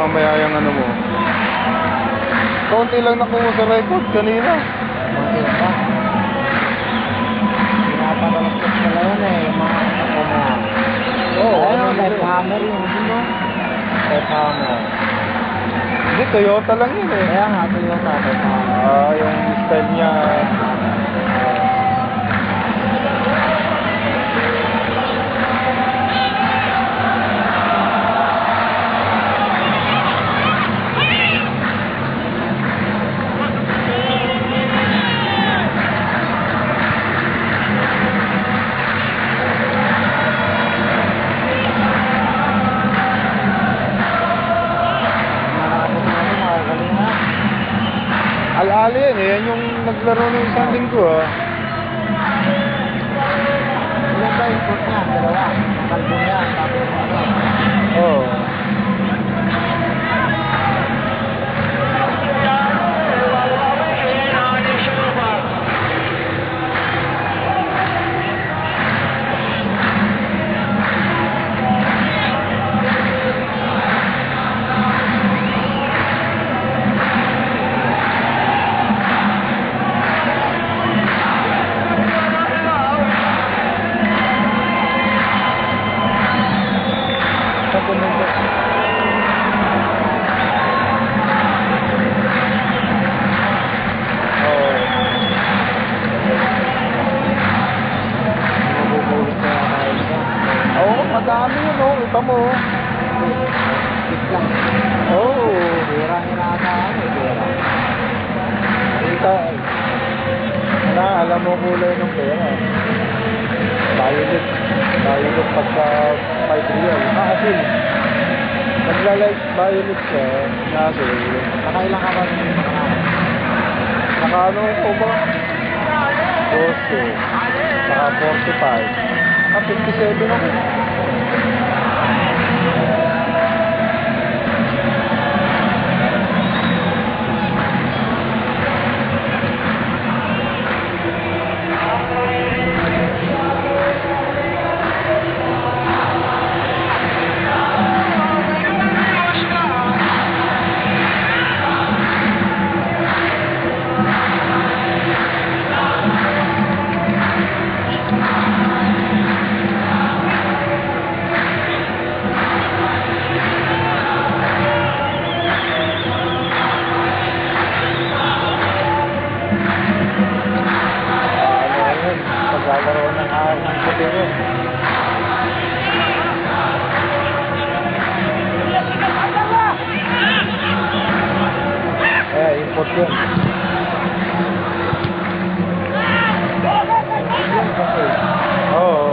mamaya yung ano mo. Kaunti lang nakuha sa record kanina. Konti lang ba? Pinapakalastos ka lang yan eh, yung mga ako mo. Oo, Ayun, ano type yun? hammer yun, hindi mo? Type hammer. Hindi, Toyota lang yun eh. Kaya nga, Toyota, type hammer. Ah, yung style niya. Al-Ali yan eh. Yan yung naglaro ng isang linggo ah. Ilan ba yung foot niya? Dalawa. Kalbo niya, tapos ano. Oo. Madami yun oh, ito mo. Tip lang. Oo. Pera inaasahan eh, pera. Ika, alam mo kulay ng pera. Violet pagka 5 real. Kasi, nagla-like violet siya, kasi, Nakailang ka ba ng mga? naka-ano ko ba? 40, naka 45. 57 ako. Paglalaro ng ahas ng puti mo. Import yun. Oo.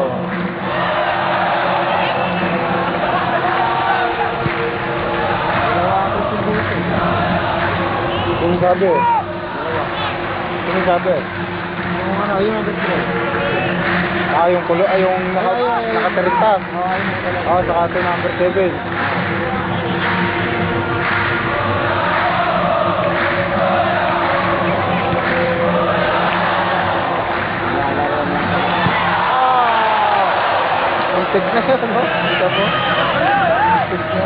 Sino sabi? Sino sabi? Yung ano, yung nag-spray. Ah, yung kulo, yung nakatiriktang. Oo, ayun yung talaga. Ah, saka ito number 7. Muntig na siya, no? Kita mo? Muntig na.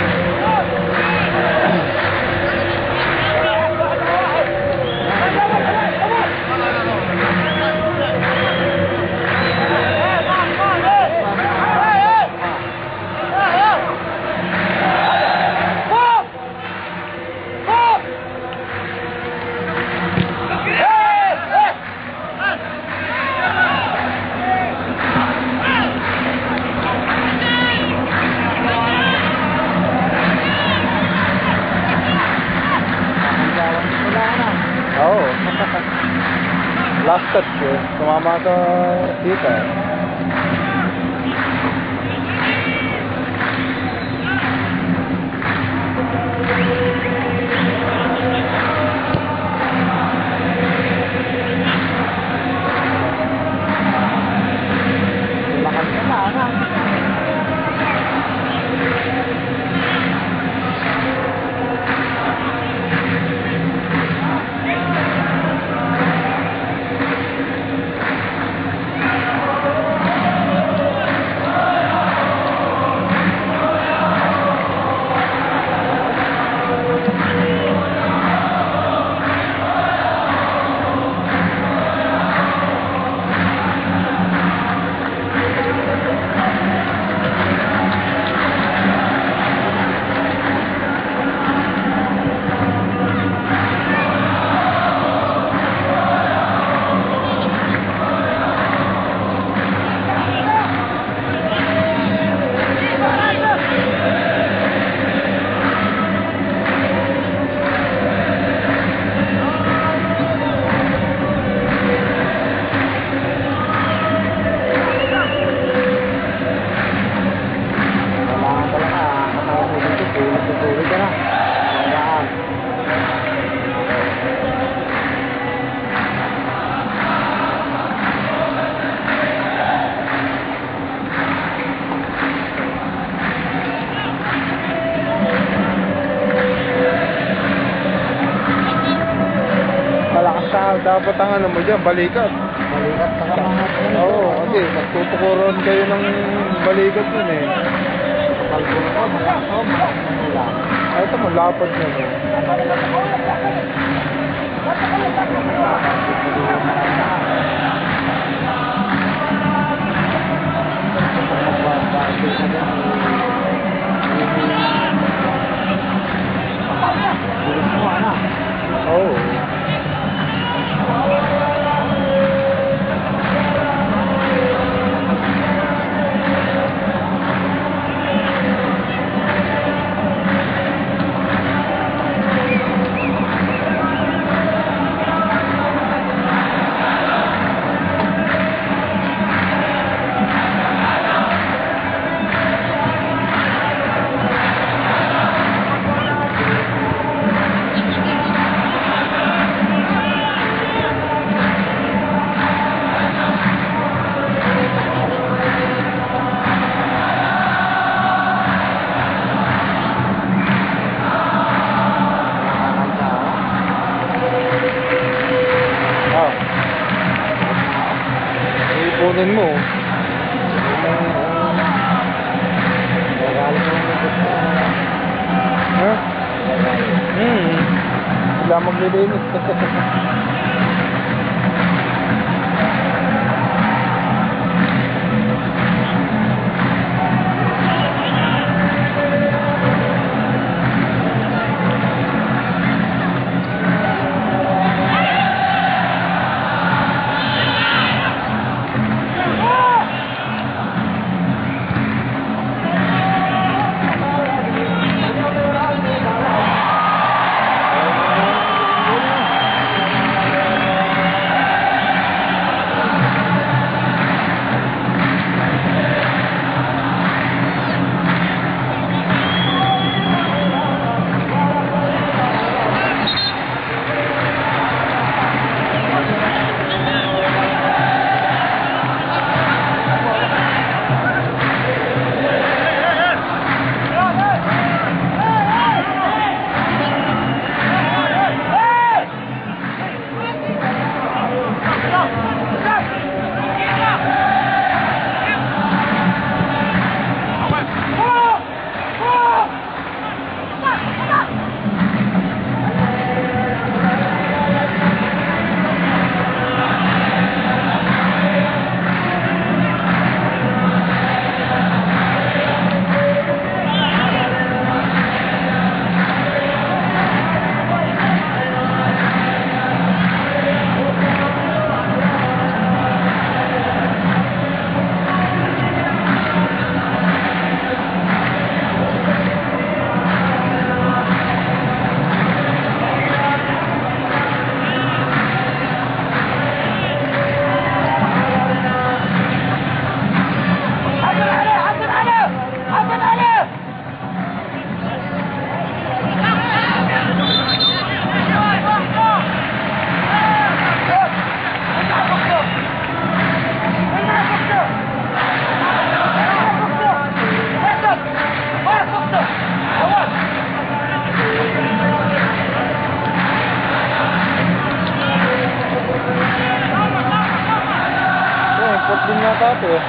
Oo. Last touch eh. Tumama sa dito. Lakas ka na, ano? dapat ang ano mo dyan, balikat. Balikat sa mga Oo, kasi magtutukuran kayo ng balikat nun eh. Kalbon ko, malaki Manila. Ay, ito malapad na no. Oo. Ipunin mo. Ha? Wala maglilinis. Din yata ito eh.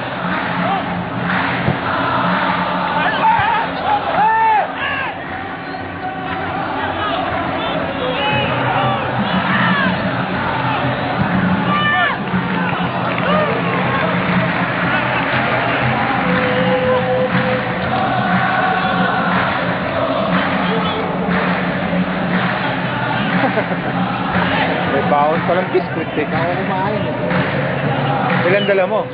May baon palang biskuit eh. Ako kumain eh. Ilan dala mo?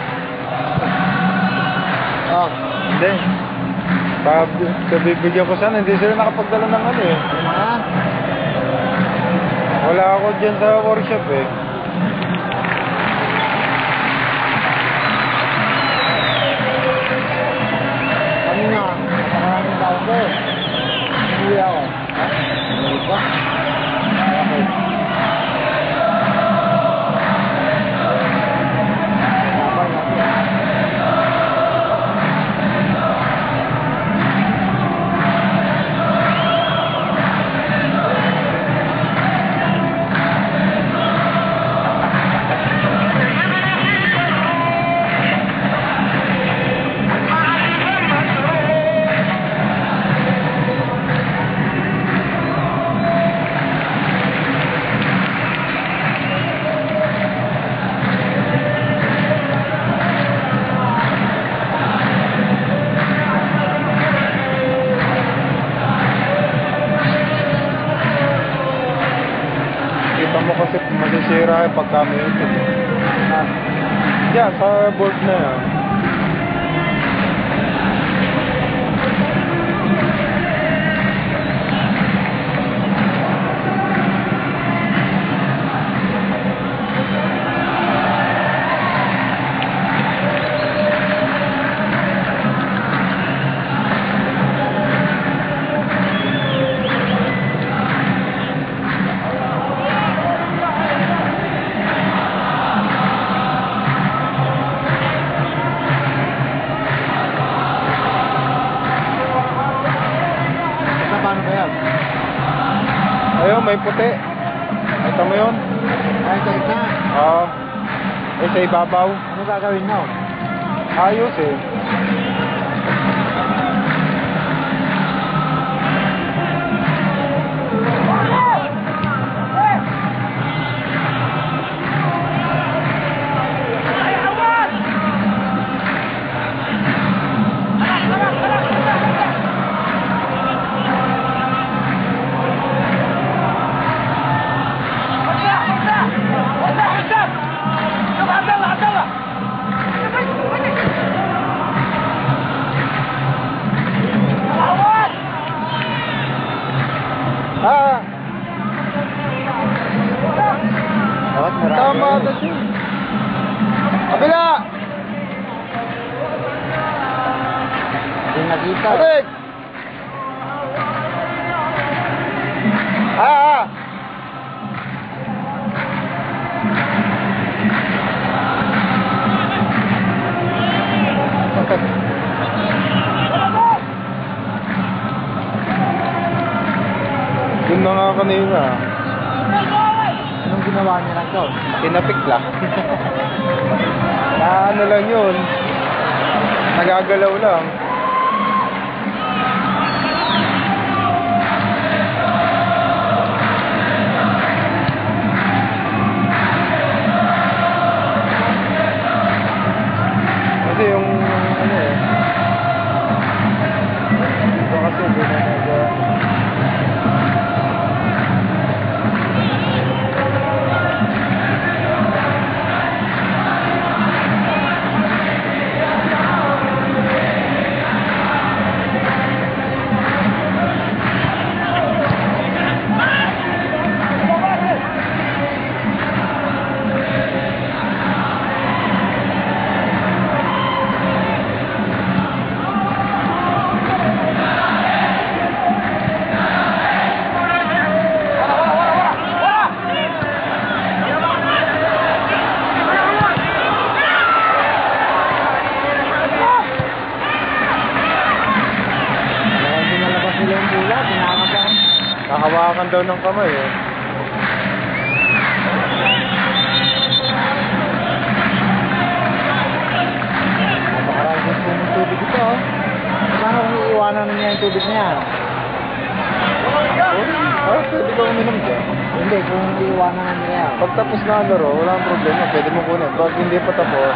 Oh, Hindi. Sa bibigyan ko sana, hindi sila nakapagdala ng ano eh. mga Wala ako dyan sa workshop eh. kami nga, napakaraming tao ko eh. Umuwi ako. Umuwi ka? Okay. Sabay natin. Tama kasi masisira yung pagka muted. Yan, sa board na yan. Paano ba yan? Ayun, may puti. Ito mo yun? Ay, sa gitna. Oo. Eh, sa ibabaw. Ano gagawin nyo? Ayos eh. Ah! Dapat marami. Tama na siya. Kabila! Hindi nakita. Abig! Ah! Yun na nga kanina. Anong ginawa niya lang doon? Tinapik lang. Na ano lang yun. Nagagalaw lang. Kasi yung ano eh. Ito kasi ginagawa. Baka pinalabas nila yung bola, pinakabahan. Nakawakan daw ng kamay eh. Napakarami din po ng tubig ito. Oh. Paano kung iiwanan niya yung tubig niya? Ah, pwede ka uminom dyan. Hindi, kung iiwanan na niya. Pag tapos na ang laro, wala kang problema. Pwede mo kunin. Pag hindi pa tapos,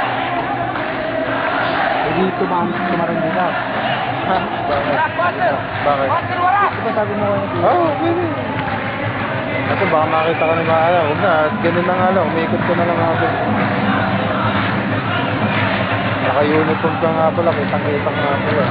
Hindi tumarin din ako. ha? Bakit? Bakit? Di ba sabi mo kayo na Oo, pwede. Kasi baka makita ka ng mga huwag na. Ganun na nga lang. Umikot ko na lang ako. Naka-uniform ka nga pala. Kitang-kita nga pala.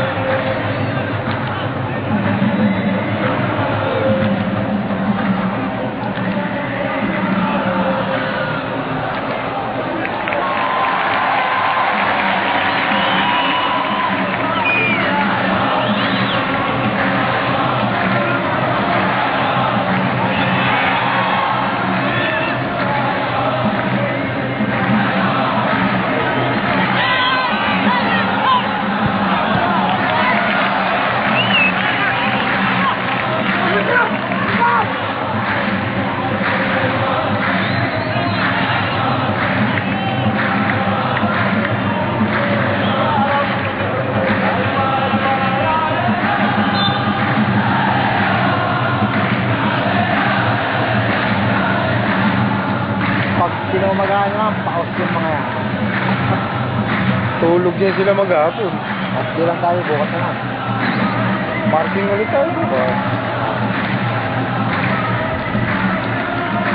Pag pinumagahan naman, paus yung mga yan. Tulog din sila maghapon. At di lang tayo bukas naman. Parking ulit tayo, diba?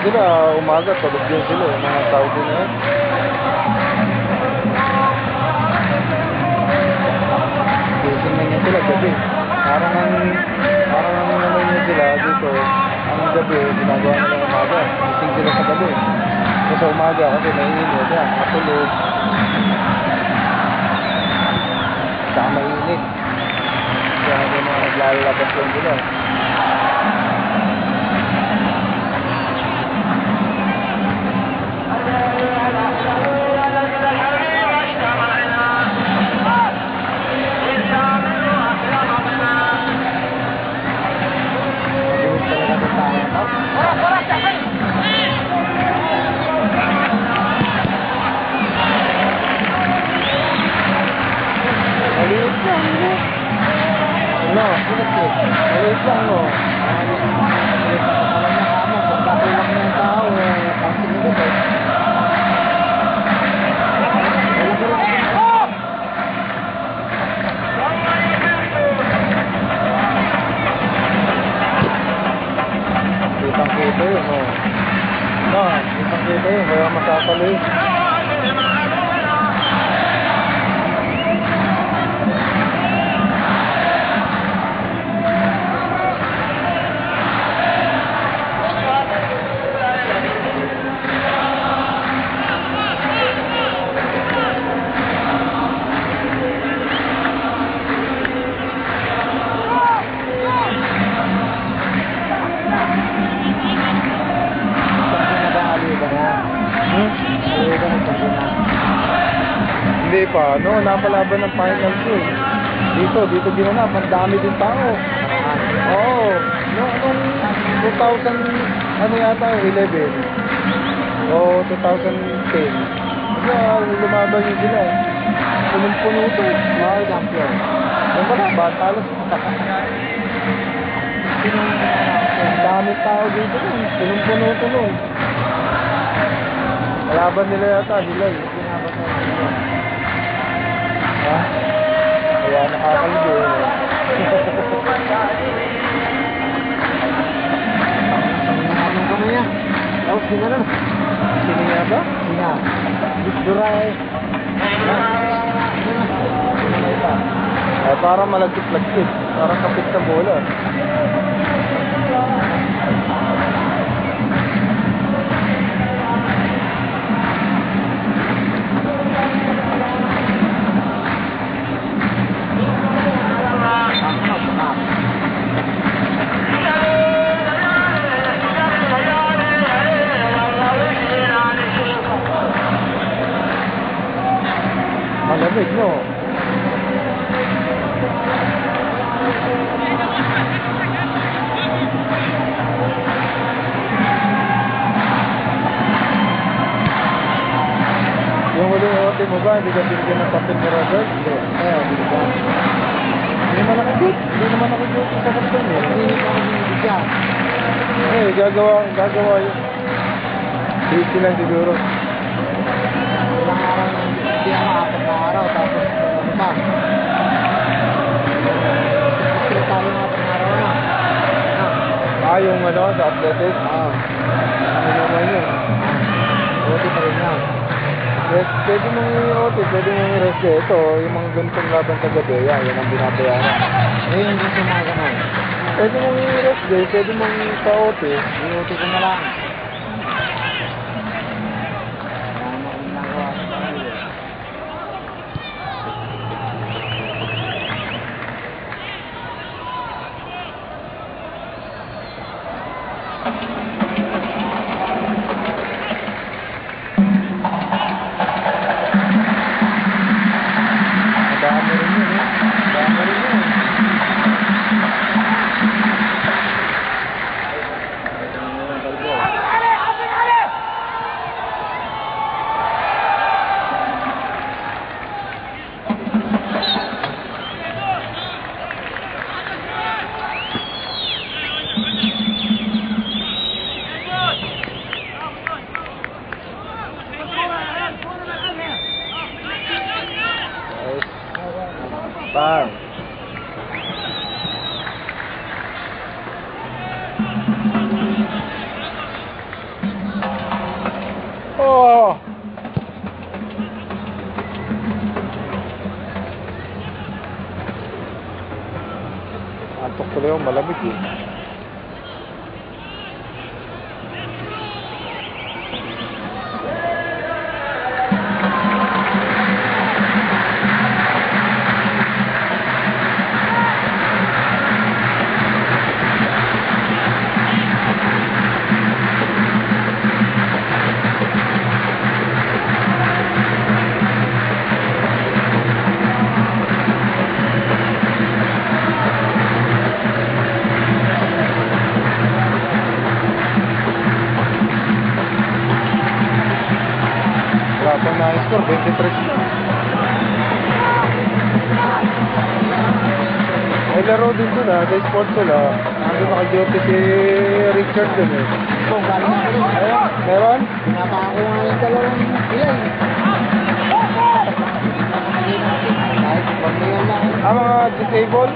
sila, umaga, tulog din sila, yung mga Saudi na yan. Gising na niya sila gabi. Parang ang ano niya sila dito, ang gabi, ginagawa nila umaga. Gising sila sa gabi. Kasi umaga kasi naiinit yan, matulog. Saka mainit. Kaya may mga naglalabas lang sila. Maliit lang, no? Ano? Maliit lang, no? Maliit lang alam na kamo. Pagkatulak ng tao, ang sinigod eh. Kitang-kita yun, no? No, kitang-kita yun, kaya masakal yun. Hindi pa, no, napalaban ng final two. Dito ginanap, ang dami din tao. Oo, no, nung 2000, ano yata, 11. O 2010. Kaya lumaban yun sila. Punong-puno ito. Mahal champion. Yung pala, batalos. Ang dami tao dito nun. Punong-puno ito nun. Malaban nila yata, Hilal. Pinabot na yun. Ha? Kaya nakakalbo yun eh. Anong kami niya? Tapos sila na. Sino nga ba? Sina. Bisdura eh. Parang malagkit-lagkit. Parang kapit sa bola. Malamig, no? Yung huling ote mo ba, hindi ka binigyan ng papel ni Robert? Hindi. Hindi ba? Hindi naman nakikot. Hindi naman nakikot sa kapten eh. Hindi pa ako binibigyan. Gagawa yun. Busy lang siguro. Ilang araw na hindi ako, 4 na araw. Tapos ano pa? Kasi tayo 4 na araw na. Yung ano, sa athletic? Oo. Ano naman yun? Buti pa rin yan. Pwede mong i-ote, pwede mong i-rest day. Ito, yung mga ganitong laban sa gabi, yan ang binabayaran. Ngayon din sa mga ganun. Pwede mong i-rest day, pwede mong pa-ote. Iuti ko na lang. Wala na akong ginagawa sa kanila. Dami rin yun, eh. Dami rin yun. Ito na yung kalbo. Tutok tuloy ako, malamig eh. Wala pang na-score, 23 na. May laro din dun sa sports sila. Ando naka-duty si Richard dun eh. Kung galing ako rin. Ayun, meron? Pinapako nga yung dalawang ilan. Kahit pag ngayon lang. Mga disabled?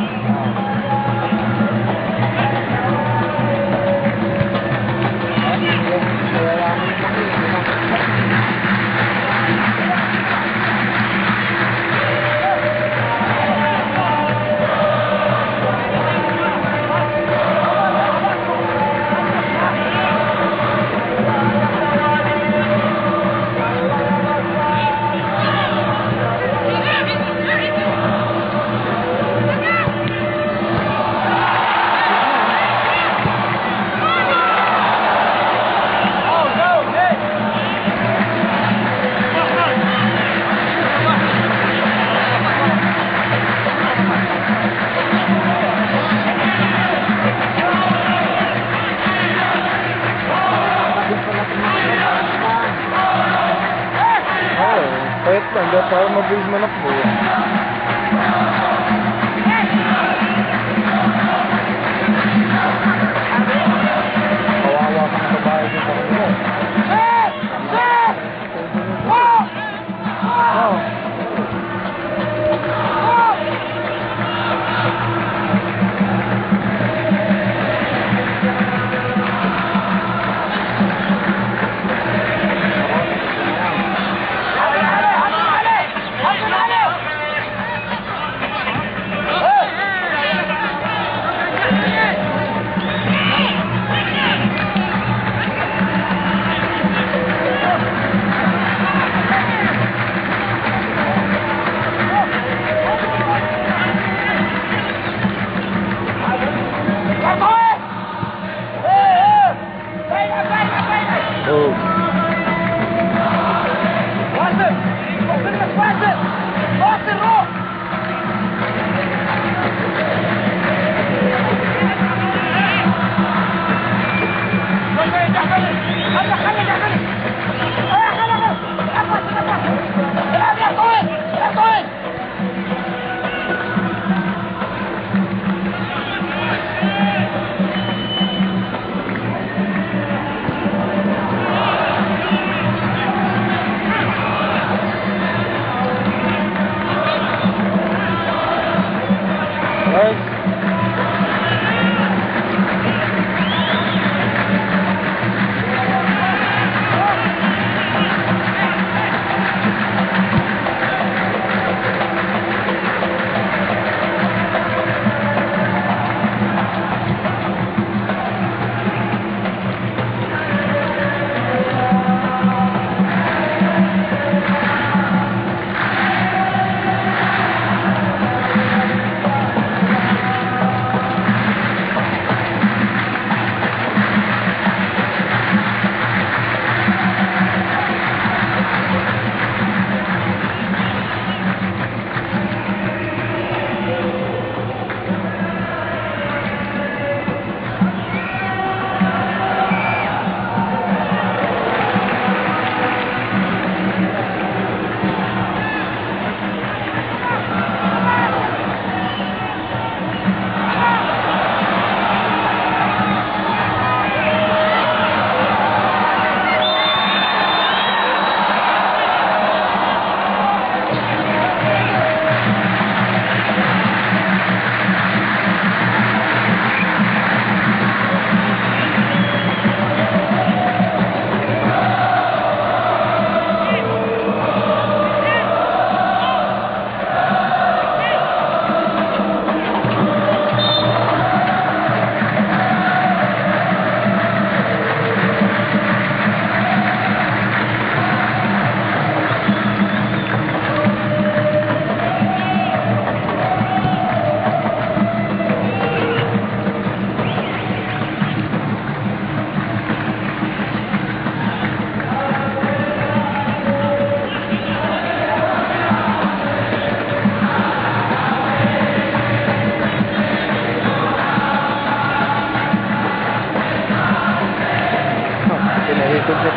Payat lang, dahil para mabilis manakbo. Kawawa ka ng babae din sa kanila. Oh. Oh.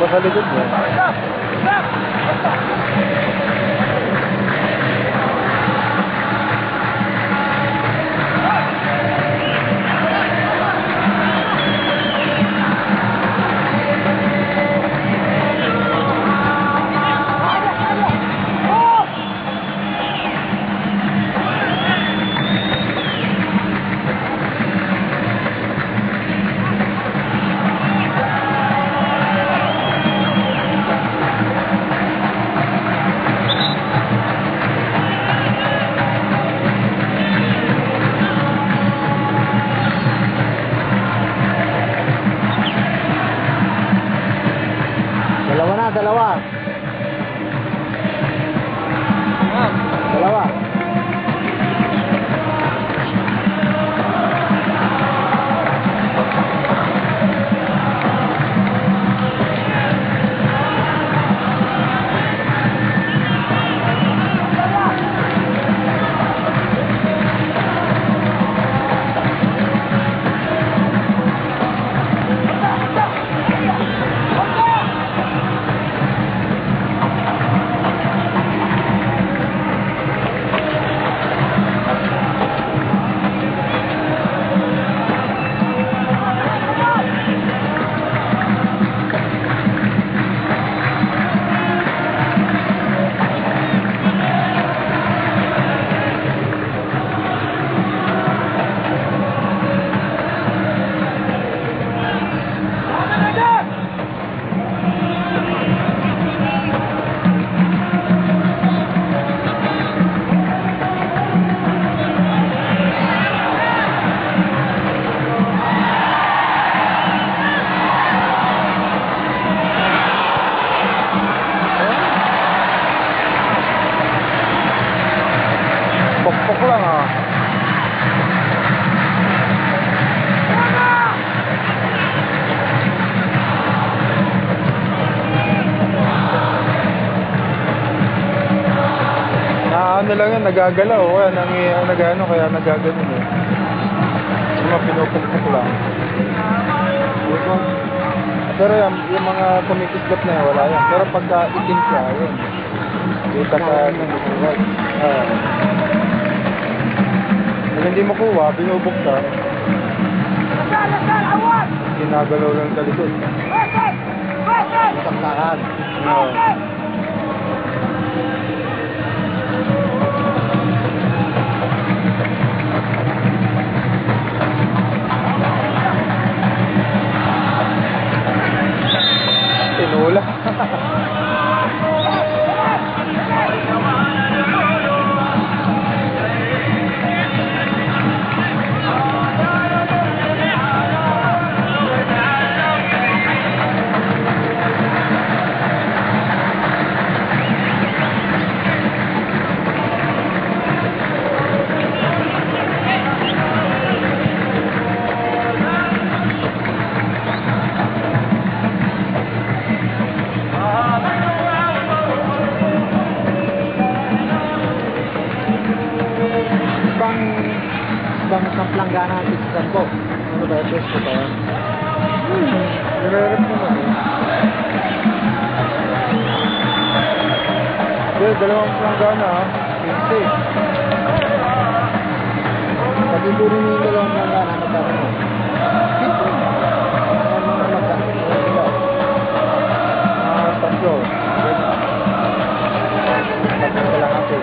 pa sa likod mo. Dalawa. Pokpok lang ah. Ano lang yan, nagagalaw. Kaya nagano, kaya nagagano eh. Mga pinupukpok lang. Pero yung mga kumikislap na yan, wala yan. Pero pagka itim siya, yun. Kita ka nabubuhay. Pag hindi mo kuha, binubuksan. Ginagalaw lang sa likod. Saksakan. Oo. Tinula. Bang planggana ang tikitan ko. Ano ba yung best ko ba yan? Nire-rep naman eh. Hindi, dalawang planggana ah. 50. Pag hindi rin yung dalawang planggana, magkano mo? 50. Ang mga magkano. Tatlo. Tatlo ka lang ako.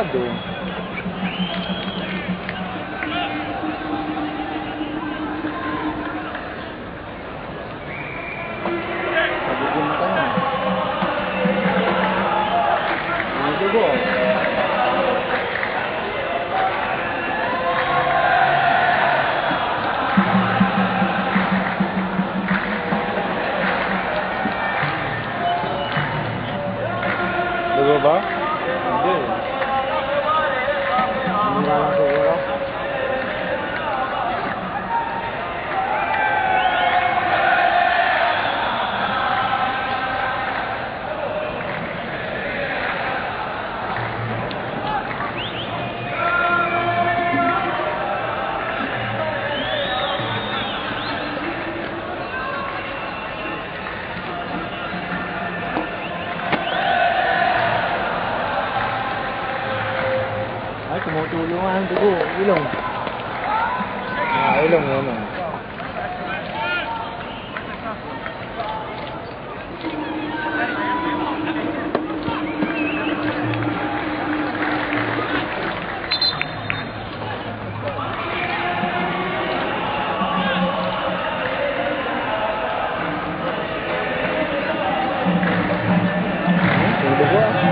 Masyado. Pagiging ka na. Ang dugo. Diba ba? Hindi. Hindi na lang siguro. Ay, tumutulong nga ang dugo. Ilong. Ilong yun. Yung dugo ah.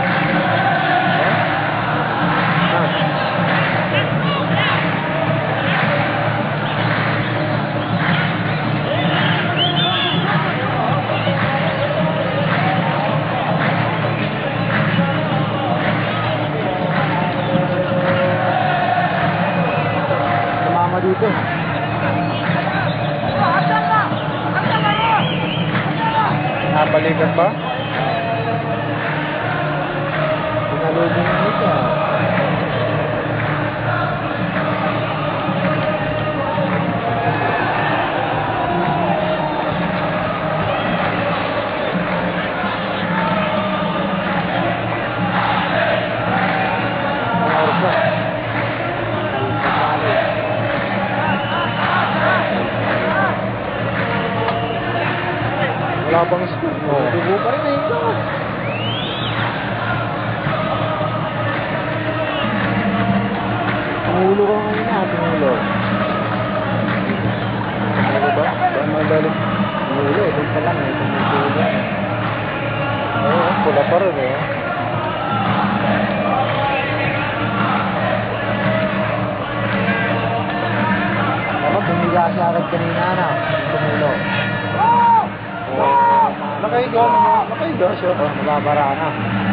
Sumama dito. Napalikan ba? Pinalubong mo siya. Ang oras na. Wala bang score? Oh. Dugo pa rin eh. Tumulo ka ngayon na, tumulo. Ano ba? Saan magaling? Tumulo, doon pa lang eh, tumulo. Oo, pula pa rin eh. Dapat bumiga siya agad kanina na, tumulo. Nakahiga, nakahiga siya. Oh, nababara na.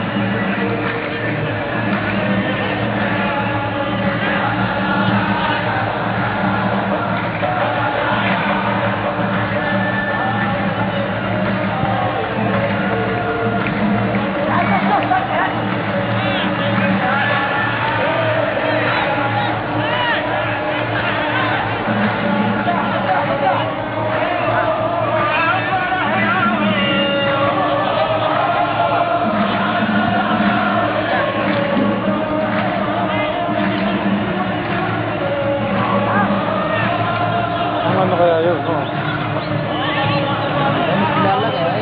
Ano kaya yun? No? Ano nilalagay?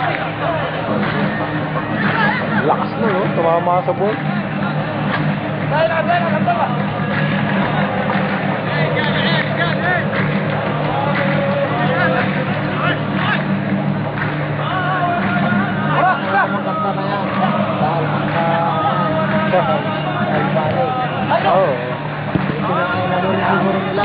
Lakas na, no? Tumama sa ball. Maganda na yan. Dahil sa Albale. Oo. Ito na ay nalulong siguro nila.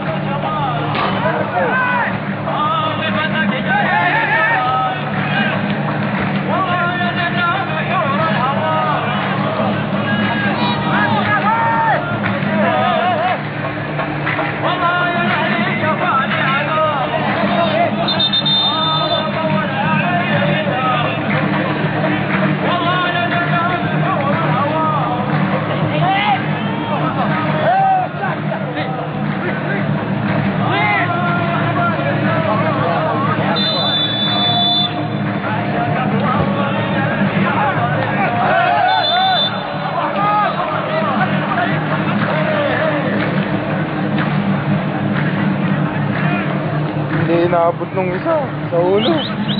Hindi inaabot nung isa sa ulo.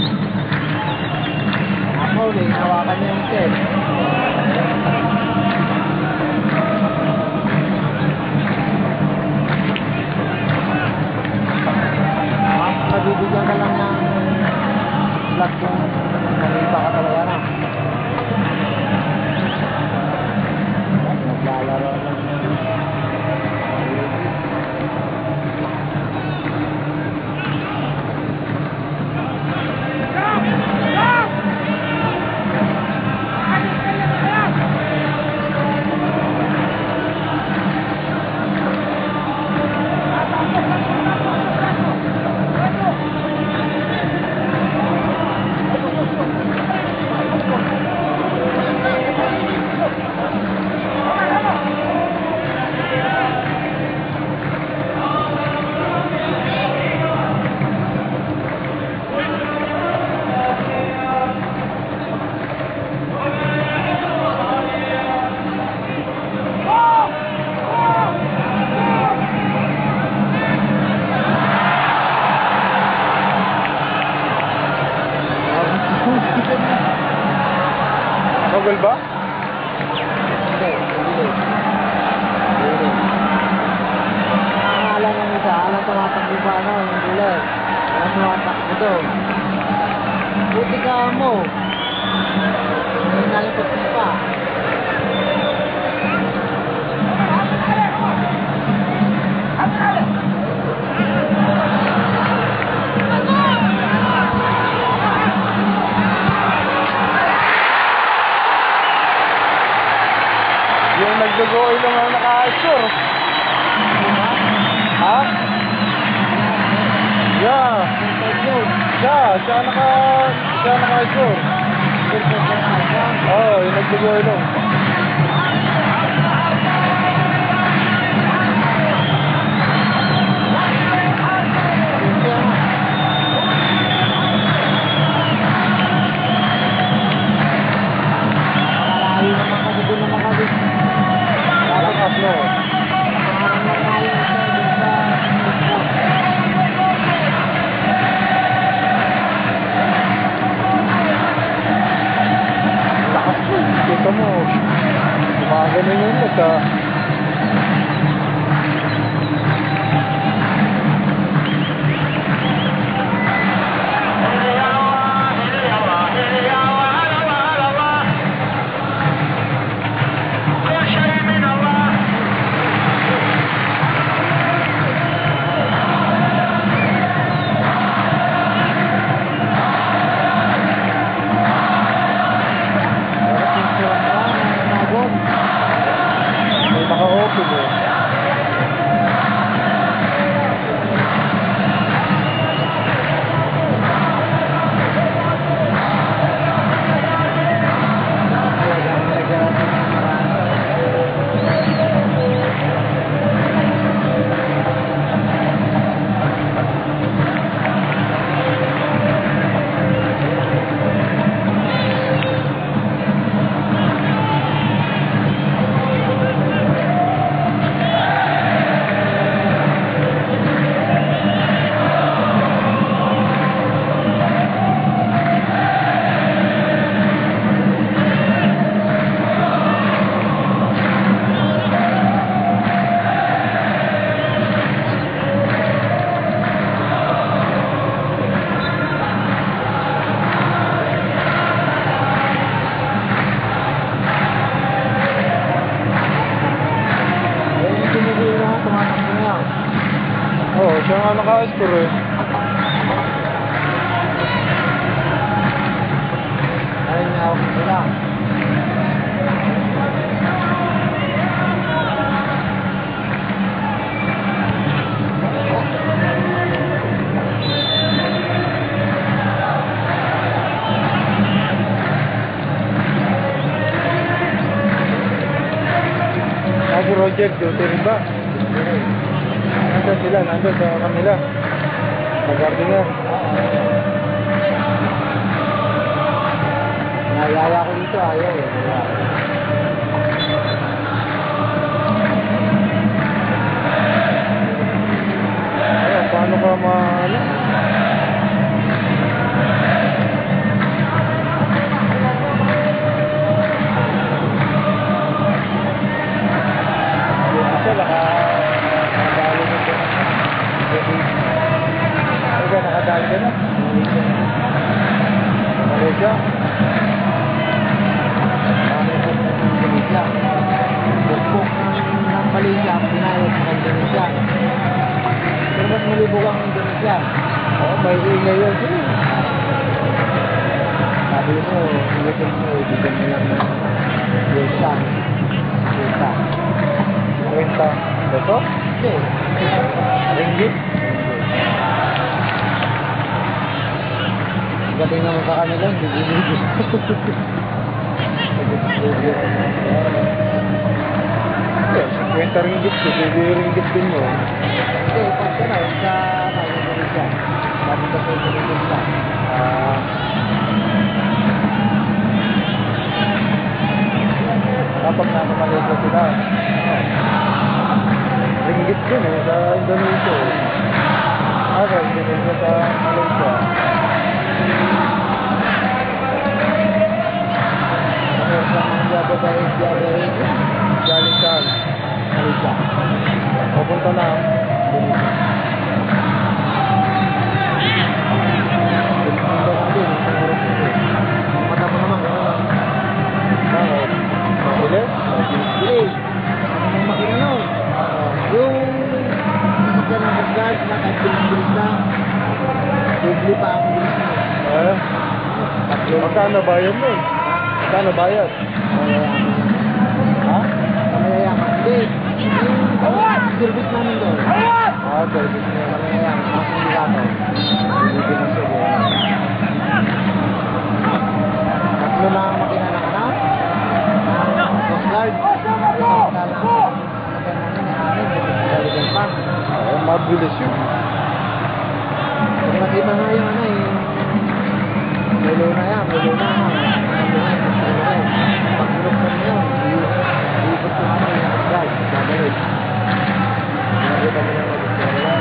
Ako, hawakan niya yung set. Mabibigyan ka lang ng flag kung nalipa ka talaga na. Naglalaro lang. Nobel ba? Hindi, hindi. Alam ng isa, alam tumatakbo ba ano, yung gulay. Alam tumatakbo doon. Buti ka mo. Hindi nalipot mo pa. Yung nagdugoy lang ang naka-assure. Ha? Yeah. Siya naka-assure. Oo, yung nagdugoy lang. Malayo naman kasi doon naman kasi. Parang upload. Parang malayo siya doon sa Lakas mo. Kita mo. Gumaganon yun sa... transistor eh. Ayun nga ako nila. Si Roger, duty rin ba? Nandun sila, nandun sa kanila. Mag-gardener. Nayaya ko dito, ayaw eh. Ayun, paano ka ano? Isa, nakadali nito. Ika, nakadali ka na? Malaysia? Indonesia. Bukbok ng Malaysia, pinayot sa Indonesia. Pero mas malibog ang Indonesia. Oo, may ingay yan sila. Sabi mo, ulitin mo, ibigyan mo lang ng Yesa. Yesa. 20 peso? Hindi. Ringgit? Gating naman sa kanila, hindi binigyan. Yes, 20 ringgit, 20 ringgit din mo. Hindi, pag ka na, sa Indonesia. Sabi ka sa Indonesia. Kapag nasa Malaysia sila, ringgit din eh, sa Indonesia eh. Sa Indonesia sa Malaysia. Meron sa mga Jabba Galing saan? Malaysia. Papunta na. Mata mo naman, gano'n lang. Bakit? Mahilis? Hindi. Ano yung makina nun? Yung sasakyan ng Coast Guard na kahit bilis na, bigli pa ang bilis mo. Magkano bayad nun? Magkano bayad? Ha? Kamayayaman. Hindi. Yung service namin doon. Service niya. Kamayayaman. Mga sindikato. Bigli na siya doon. Tatlo na ang makina ng anak. Coast Guard. Isang tala ang sasakyan namin. Amin. Daligan pa. Mabilis yun. Pag nakita nga yung ano eh. May luna yan. May luna. Pag binuksan mo yun, iikot yung ano yung Coast Guard. Gagawin. Nakita mo yung Coast Guard yan.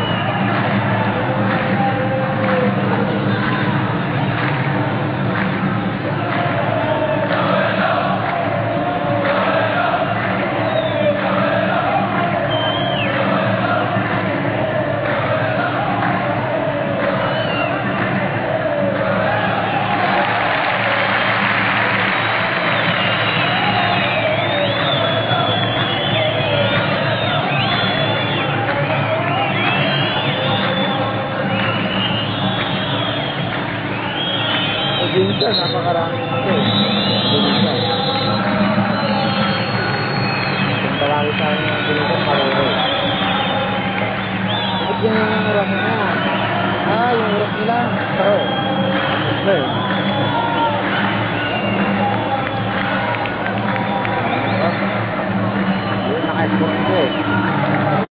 Indonesia, napakaraming ito eh. Indonesia. Punta lagi sa akin ng Indonesia, maruro. Bakit yan yung oras na yan? Yung oras nila? Oo. Ano eh? Yun, naka-export ko eh.